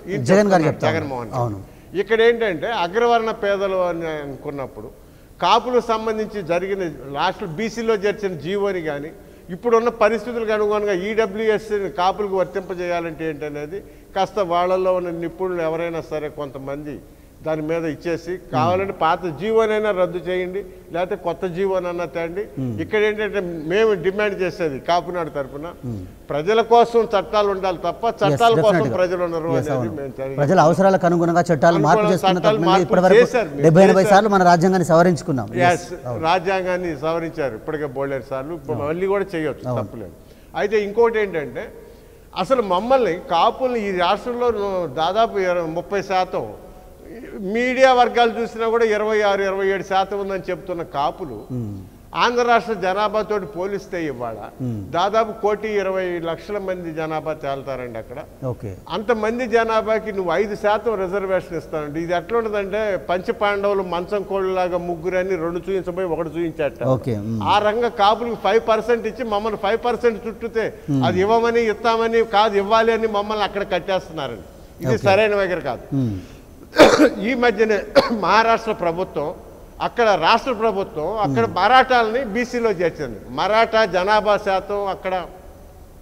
జగన్మోహన్. ఇక్కడ ఏంటంటే అగ్రవర్ణ పేదలు అని అనుకున్నప్పుడు కాపులకు సంబంధించి జరిగిన లాస్ట్ బీసీలో చేర్చిన జీవోని కానీ ఇప్పుడున్న పరిస్థితులకు అనుగుణంగా ఈడబ్ల్యూఎస్ కాపులకు వర్తింపజేయాలంటే ఏంటనేది కాస్త వాళ్ళల్లో ఉన్న నిపుణులు ఎవరైనా సరే కొంతమంది దాని మీద ఇచ్చేసి కావాలంటే పాత జీవోనైనా రద్దు చేయండి, లేకపోతే కొత్త జీవోనన్నా తేండి. ఇక్కడ ఏంటంటే మేము డిమాండ్ చేసేది కాపునాడు తరఫున ప్రజల కోసం చట్టాలు ఉండాలి తప్ప చట్టాల కోసం ప్రజలు ఉండరు అనేది ప్రజల అవసరాలకు అనుగుణంగా చట్టాలు మార్పు చేసుకున్న 70-80 సార్లు మన రాజ్యాంగాన్ని సవరించుకున్నాం. రాజ్యాంగాన్ని సవరించారు ఇప్పటికే బోల్డేరు సార్లు, మళ్ళీ కూడా చేయొచ్చు, తప్పులేదు. అయితే ఇంకోటి ఏంటంటే అసలు మమ్మల్ని కాపుల్ని ఈ రాష్ట్రంలో దాదాపు 30% మీడియా వర్గాలు చూసినా కూడా 26-27% ఉందని చెప్తున్న కాపులు ఆంధ్ర రాష్ట్ర జనాభాతో పోలిస్తే ఇవాళ దాదాపు 1,20,00,000 మంది జనాభా తేలుతారండి అక్కడ. అంతమంది జనాభాకి నువ్వు 5% రిజర్వేషన్ ఇస్తానండి. ఇది ఎట్లా ఉండదంటే పంచపాండవులు మంచం కోళ్ళలాగా ముగ్గురని 2 చూపించబోయి 1 చూపించాట. ఆ రంగ కాపులకు 5% ఇచ్చి మమ్మల్ని 5% చుట్టూతే అది ఇవ్వమని ఇస్తామని కాదు ఇవ్వాలి అని మమ్మల్ని అక్కడ కట్టేస్తున్నారండి. ఇది సరైన వైఖరి కాదు. ఈ మధ్యనే మహారాష్ట్ర ప్రభుత్వం అక్కడ రాష్ట్ర ప్రభుత్వం అక్కడ మరాఠాలని బీసీలో చేర్చింది. మరాఠా జనాభా శాతం అక్కడ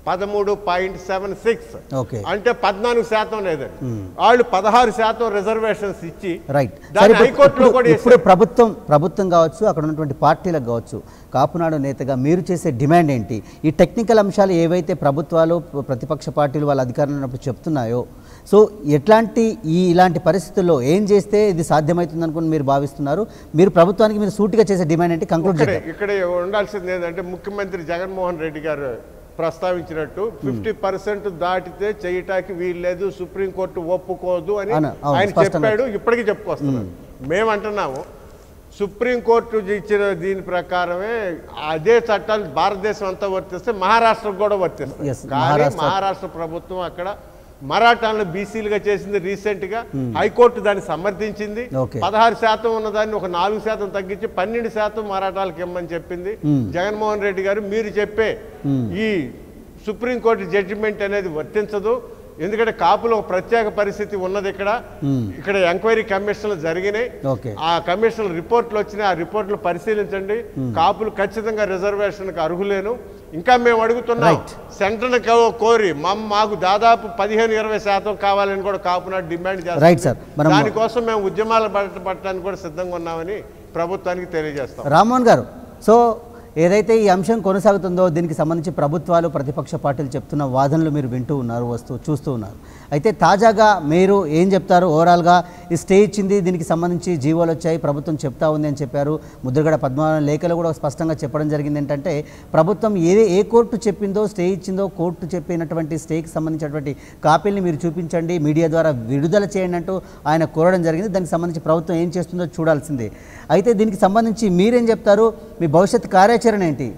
13.76 అంటే 14% లేదండి. వాళ్ళు 16% రిజర్వేషన్స్ ఇచ్చి హైకోర్టులో కూడా ఇప్పుడు ప్రభుత్వం కావచ్చు, అక్కడ ఉన్నటువంటి పార్టీలకు కావచ్చు, కాపునాడు నేతగా మీరు చేసే డిమాండ్ ఏంటి? ఈ టెక్నికల్ అంశాలు ఏవైతే ప్రభుత్వాలు ప్రతిపక్ష పార్టీలు వాళ్ళ అధికారంలో ఉన్నప్పుడు చెప్తున్నాయో, సో ఇలాంటి పరిస్థితుల్లో ఏం చేస్తే ఇది సాధ్యమవుతుంది అనుకుని మీరు భావిస్తున్నారు? మీరు ప్రభుత్వానికి మీరు సూటిగా చేసే డిమాండ్ ఏంటి? కంక్లూడ్ చేయండి. ఇక్కడ ఉండాల్సింది ఏంటంటే ముఖ్యమంత్రి జగన్మోహన్ రెడ్డి గారు ప్రస్తావించినట్టు 50% దాటితే చేయటానికి వీల్లేదు, సుప్రీంకోర్టు ఒప్పుకోదు అని ఆయన చెప్పాడు. ఇప్పటికీ చెప్పుకొస్తున్నాడు. మేమంటున్నాము సుప్రీంకోర్టు ఇచ్చిన దీని ప్రకారమే అదే చట్టాలు భారతదేశం అంతా వర్తిస్తే మహారాష్ట్రకు కూడా వర్తిస్తాయి. కానీ మహారాష్ట్ర ప్రభుత్వం అక్కడ మరాఠాలను బీసీలుగా చేసింది. రీసెంట్గా హైకోర్టు దాన్ని సమర్థించింది. 16% ఉన్నదాన్ని ఒక 4% తగ్గించి 12% మరాఠాలకు ఇమ్మని చెప్పింది జగన్మోహన్ రెడ్డి గారు. మీరు చెప్పే ఈ సుప్రీంకోర్టు జడ్జిమెంట్ అనేది వర్తించదు. ఎందుకంటే కాపులో ఒక ప్రత్యేక పరిస్థితి ఉన్నది. ఇక్కడ ఎంక్వైరీ కమిషన్లు జరిగినాయి. ఆ కమిషన్ రిపోర్ట్లు వచ్చినాయి. ఆ రిపోర్ట్లు పరిశీలించండి. కాపులు ఖచ్చితంగా రిజర్వేషన్కి అర్హులేను. ఇంకా మేము అడుగుతున్నాం, సెంట్రల్ కోరి మాకు దాదాపు 15-20% కావాలని కూడా కాపునాడు డిమాండ్ చేస్తాం. దానికోసం మేము ఉద్యమాలు పట్టడానికి కూడా సిద్ధంగా ఉన్నామని ప్రభుత్వానికి తెలియజేస్తాం. రామ్మోహన్ గారు, సో ఏదైతే ఈ అంశం కొనసాగుతుందో దీనికి సంబంధించి ప్రభుత్వాలు ప్రతిపక్ష పార్టీలు చెప్తున్న వాదనలు మీరు వింటూ ఉన్నారు, చూస్తూ ఉన్నారు. అయితే తాజాగా మీరు ఏం చెప్తారు? ఓవరాల్గా ఈ స్టే ఇచ్చింది, దీనికి సంబంధించి జీవోలు వచ్చాయి, ప్రభుత్వం చెప్తా ఉంది అని చెప్పారు. ముద్రగడ పద్మనాభం లేఖలో కూడా స్పష్టంగా చెప్పడం జరిగింది ఏంటంటే ప్రభుత్వం ఏ కోర్టు చెప్పిందో స్టే ఇచ్చిందో, కోర్టు చెప్పినటువంటి స్టేకి సంబంధించినటువంటి కాపీల్ని మీరు చూపించండి, మీడియా ద్వారా విడుదల చేయండి అంటూ ఆయన కోరడం జరిగింది. దానికి సంబంధించి ప్రభుత్వం ఏం చేస్తుందో చూడాల్సిందే. అయితే దీనికి సంబంధించి మీరేం చెప్తారు? మీ భవిష్యత్ కార్యాచరణ ఏంటి?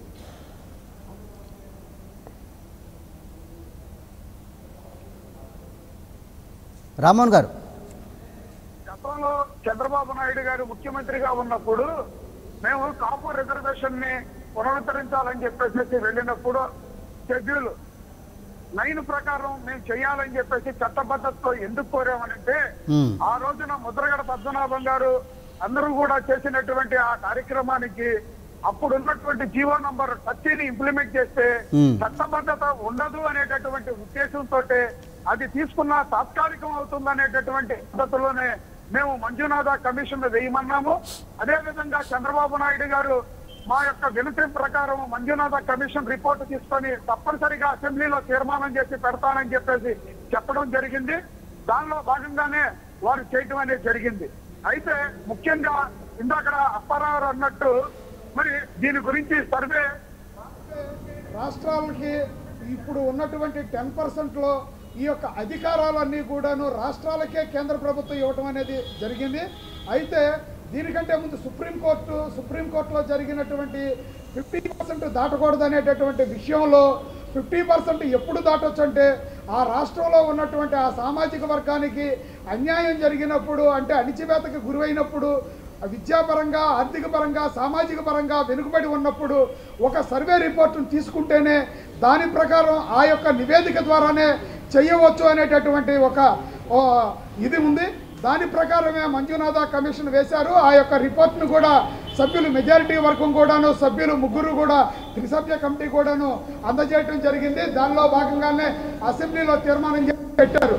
రామ్మోహన్ గారు, గతంలో చంద్రబాబు నాయుడు గారు ముఖ్యమంత్రిగా ఉన్నప్పుడు మేము కాపు రిజర్వేషన్ ని పునరుద్ధరించాలని చెప్పేసి వెళ్ళినప్పుడు షెడ్యూల్ 9 ప్రకారం మేము చేయాలని చెప్పేసి చట్టబద్ధతతో ఎందుకు కోరామనంటే ఆ రోజున ముద్రగడ పద్మనాభం గారు అందరూ కూడా చేసినటువంటి ఆ కార్యక్రమానికి అప్పుడు ఉన్నటువంటి జీవో నంబర్ 30ని ఇంప్లిమెంట్ చేస్తే చట్టబద్ధత ఉండదు అనేటటువంటి ఉద్దేశంతో అది తీసుకున్న తాత్కాలికం అవుతుంది అనేటటువంటి పద్ధతిలోనే మేము మంజునాథ కమిషన్ వేయమన్నాము. అదేవిధంగా చంద్రబాబు నాయుడు గారు మా యొక్క వినతి ప్రకారం మంజునాథ కమిషన్ రిపోర్టు తీసుకొని తప్పనిసరిగా అసెంబ్లీలో తీర్మానం చేసి పెడతానని చెప్పేసి చెప్పడం జరిగింది. దానిలో భాగంగానే వారు చేయటం అనేది జరిగింది. అయితే ముఖ్యంగా ఇందాక అప్పారావు అన్నట్టు మరి దీని గురించి సర్వే రాష్ట్రాలకి ఇప్పుడు ఉన్నటువంటి 10%లో ఈ యొక్క అధికారాలన్నీ కూడాను రాష్ట్రాలకే కేంద్ర ప్రభుత్వం ఇవ్వటం అనేది జరిగింది. అయితే దీనికంటే ముందు సుప్రీంకోర్టులో జరిగినటువంటి 50% దాటకూడదు అనేటటువంటి విషయంలో 50% ఎప్పుడు దాటొచ్చు అంటే ఆ రాష్ట్రంలో ఉన్నటువంటి ఆ సామాజిక వర్గానికి అన్యాయం జరిగినప్పుడు, అంటే అణిచివేతకు గురైనప్పుడు, విద్యాపరంగా, ఆర్థిక పరంగా, సామాజిక పరంగా వెనుకబడి ఉన్నప్పుడు ఒక సర్వే రిపోర్టును తీసుకుంటేనే దాని ప్రకారం ఆ యొక్క నివేదిక ద్వారానే చేయవచ్చు అనేటటువంటి ఒక ఇది ఉంది. దాని ప్రకారమే మంజునాథ కమిషన్ వేశారు. ఆ యొక్క రిపోర్ట్ను కూడా సభ్యులు మెజారిటీ వర్గం కూడాను, సభ్యులు 3 కూడా త్రిసభ్య కమిటీ కూడాను అందజేయడం జరిగింది. దానిలో భాగంగానే అసెంబ్లీలో తీర్మానం చేసి పెట్టారు.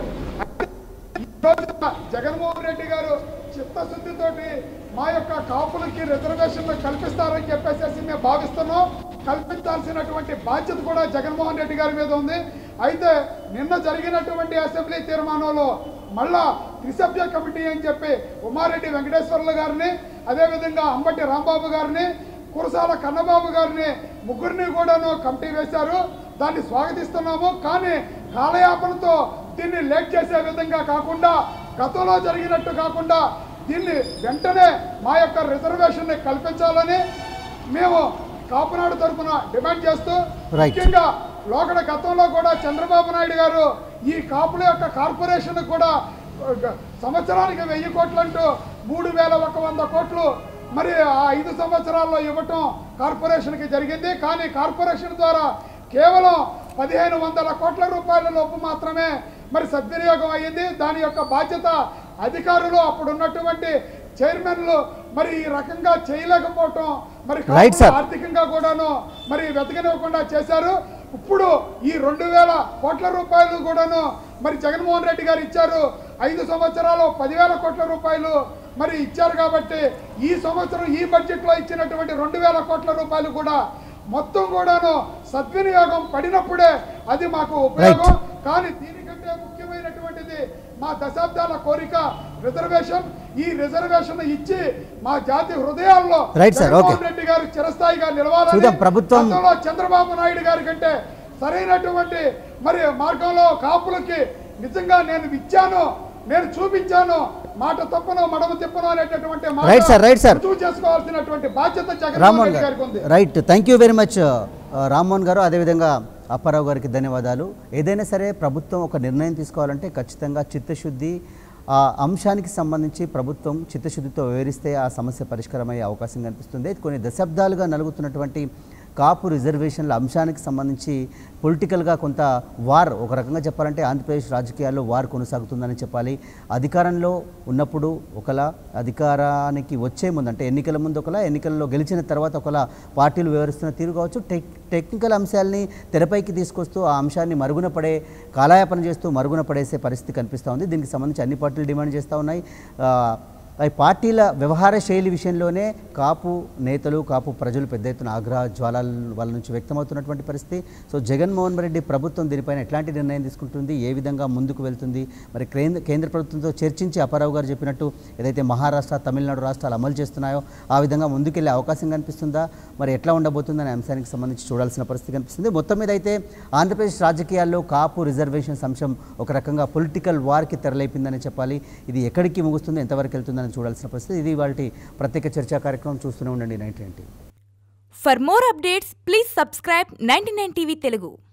జగన్మోహన్ రెడ్డి గారు చిత్తశుద్ధితోటి మా యొక్క కాపులకి రిజర్వేషన్లు కల్పిస్తారని చెప్పేసి మేము భావిస్తున్నాం. కల్పించాల్సినటువంటి బాధ్యత కూడా జగన్మోహన్ రెడ్డి గారి మీద ఉంది. అయితే నిన్న జరిగినటువంటి అసెంబ్లీ తీర్మానంలో మళ్ళా త్రిసభ్య కమిటీ అని చెప్పి ఉమారెడ్డి వెంకటేశ్వర్లు గారిని, అదేవిధంగా అంబటి రాంబాబు గారిని, కురసాల కన్నబాబు గారిని 3 కూడాను కమిటీ వేశారు. దాన్ని స్వాగతిస్తున్నాము. కానీ కాలయాపనతో దీన్ని లేట్ చేసే విధంగా కాకుండా, గతంలో జరిగినట్టు కాకుండా దీన్ని వెంటనే మా యొక్క రిజర్వేషన్ని కల్పించాలని మేము కాపునాడు తరఫున డిమాండ్ చేస్తూ, ముఖ్యంగా లోకడ గతంలో కూడా చంద్రబాబు నాయుడు గారు ఈ కాపుల యొక్క కార్పొరేషన్ కూడా సంవత్సరానికి 1000 కోట్లు అంటూ 3100 కోట్లు మరి ఆ 5 సంవత్సరాల్లో ఇవ్వటం కార్పొరేషన్కి జరిగింది. కానీ కార్పొరేషన్ ద్వారా కేవలం 1500 కోట్ల రూపాయల లోపు మాత్రమే మరి సద్వినియోగం అయ్యింది. దాని యొక్క బాధ్యత అధికారులు, అప్పుడు ఉన్నటువంటి చైర్మన్లు మరి ఈ రకంగా చేయలేకపోవటం, మరి ఆర్థికంగా కూడాను మరి వెతకనివ్వకుండా చేశారు. ఇప్పుడు ఈ 2000 కోట్ల రూపాయలు కూడాను మరి జగన్మోహన్ రెడ్డి గారు ఇచ్చారు. 5 సంవత్సరాలు 10,000 కోట్ల రూపాయలు మరి ఇచ్చారు. కాబట్టి ఈ సంవత్సరం ఈ బడ్జెట్లో ఇచ్చినటువంటి 2,000 కోట్ల రూపాయలు కూడా మొత్తం కూడాను సద్వినియోగం పడినప్పుడే అది మాకు ఉపయోగం. కానీ దీనికంటే ముఖ్యమైనటువంటిది మా దశాబ్దాల కోరిక రిజర్వేషన్. ఈ రిజర్వేషన్ ఇచ్చి మా జాతి హృదయాల్లో జగన్మోహన్ రెడ్డి గారు చిరస్థాయిగా నిలవాలని ప్రభుత్వంలో చంద్రబాబు నాయుడు గారి కంటే సరైనటువంటి మరి మార్గంలో కాపులకి నిజంగా నేను ఇచ్చాను, నేను చూపించాను, మాట తప్పను మడమ తిప్పను అనేటటువంటి చేసుకోవాల్సినటువంటి బాధ్యత జగన్మోహన్ రెడ్డి గారికి ఉంది. Right, thank you very much Rammohan గారు. అదేవిధంగా అప్పారావు గారికి ధన్యవాదాలు. ఏదైనా సరే ప్రభుత్వం ఒక నిర్ణయం తీసుకోవాలంటే ఖచ్చితంగా చిత్తశుద్ధి ఆ అంశానికి సంబంధించి ప్రభుత్వం చిత్తశుద్ధితో వివరిస్తే ఆ సమస్య పరిష్కారమయ్యే అవకాశం కనిపిస్తుంది. కొన్ని దశాబ్దాలుగా నలుగుతున్నటువంటి కాపు రిజర్వేషన్ల అంశానికి సంబంధించి పొలిటికల్గా కొంత వార్, ఒక రకంగా చెప్పాలంటే ఆంధ్రప్రదేశ్ రాజకీయాల్లో వార్ కొనసాగుతుందని చెప్పాలి. అధికారంలో ఉన్నప్పుడు ఒకలా, అధికారానికి వచ్చే ముందు అంటే ఎన్నికల ముందు ఒకలా, ఎన్నికల్లో గెలిచిన తర్వాత ఒకలా పార్టీలు వివరిస్తున్న తీరు కావచ్చు, టెక్నికల్ అంశాలని తెరపైకి తీసుకొస్తూ ఆ అంశాన్ని మరుగున పడే, కాలయాపన చేస్తూ మరుగున పడేసే పరిస్థితి కనిపిస్తూ ఉంది. దీనికి సంబంధించి అన్ని పార్టీలు డిమాండ్ చేస్తూ ఉన్నాయి. ఈ పార్టీల వ్యవహార శైలి విషయంలోనే కాపు నేతలు, కాపు ప్రజలు పెద్ద ఎత్తున ఆగ్రహ జ్వాలాల వాళ్ళ నుంచి వ్యక్తమవుతున్నటువంటి పరిస్థితి. సో జగన్మోహన్ రెడ్డి ప్రభుత్వం దీనిపైన ఎట్లాంటి నిర్ణయం తీసుకుంటుంది, ఏ విధంగా ముందుకు వెళ్తుంది, మరి కేంద్ర ప్రభుత్వంతో చర్చించి అప్పారావు గారు చెప్పినట్టు ఏదైతే మహారాష్ట్ర, తమిళనాడు రాష్ట్రాలు అమలు చేస్తున్నాయో ఆ విధంగా ముందుకెళ్లే అవకాశం కనిపిస్తుందా, మరి ఎట్లా ఉండబోతుందనే అంశానికి సంబంధించి చూడాల్సిన పరిస్థితి కనిపిస్తుంది. మొత్తం మీద అయితే ఆంధ్రప్రదేశ్ రాజకీయాల్లో కాపు రిజర్వేషన్స్ అంశం ఒక రకంగా పొలిటికల్ వార్కి తెరలేపిందని చెప్పాలి. ఇది ఎక్కడికి ముగుస్తుంది, ఎంతవరకు వెళ్తుంది చూడాల్సిన పరిస్థితి. ఇది వాటి ప్రత్యేక చర్చా కార్యక్రమం. చూస్తూనే ఉండండి 99 TV. For more updates, please subscribe 99 TV Telugu.